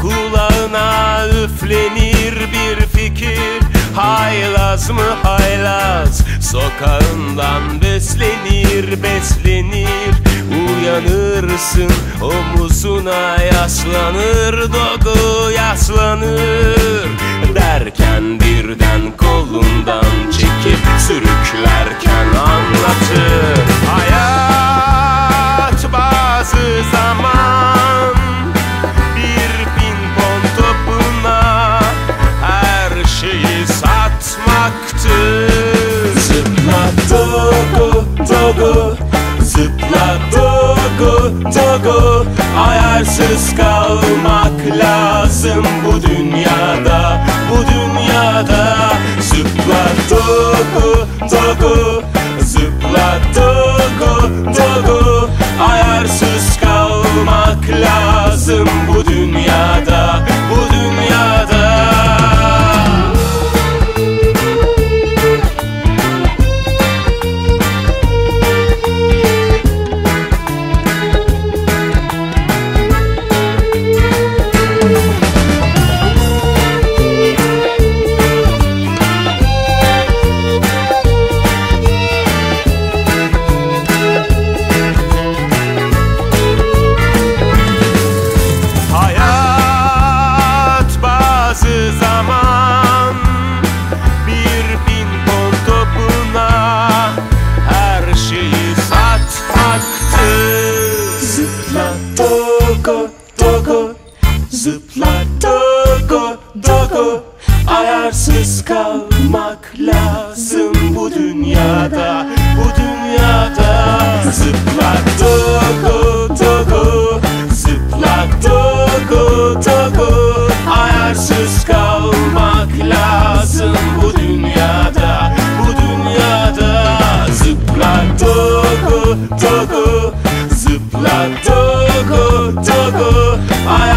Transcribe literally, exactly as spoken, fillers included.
Kulağına üflenir bir fikir, haylaz mı haylaz, sokağından beslenir beslenir. Uyanırsın, omuzuna yaslanır, dogu yaslanır. Derken birden kolundan çekip sürüklerken anlatır. Hayat bazı zaman bir pimpon topuna her şeyi satmaktır. Zıpla dogu dogu, zıpla dogu dogu. Ayarsız kalmak lazım bu dünyada, bu dünyada. Zıpla dogu dogu, zıpla dogu dogu. Ayarsız kalmak lazım bu dünyada, bu dünyada. Zıpla dogo dogo, ayarsız kalmak lazım bu dünyada, bu dünyada. Zıpla dogo dogo, zıpla dogo dogo. Ayarsız kalmak lazım bu dünyada, bu dünyada. Zıpla dogo dogo, zıpla dogo dogo.